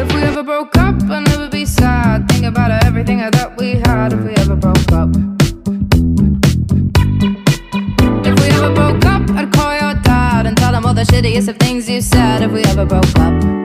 If we ever broke up, I'd never be sad. Think about everything that we had. If we ever broke up. If we ever broke up, I'd call your dad and tell him all the shittiest of things you said. If we ever broke up.